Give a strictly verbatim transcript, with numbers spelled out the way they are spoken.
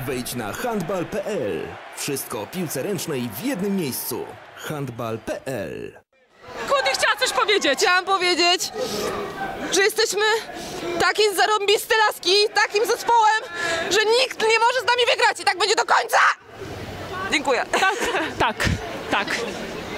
Wejdź na handbal kropka p l. Wszystko o piłce ręcznej w jednym miejscu. handbal kropka p l. Kudy chciała coś powiedzieć. Chciałam powiedzieć, że jesteśmy takie zarąbiste laski, takim zespołem, że nikt nie może z nami wygrać i tak będzie do końca! Dziękuję. Tak, tak, tak.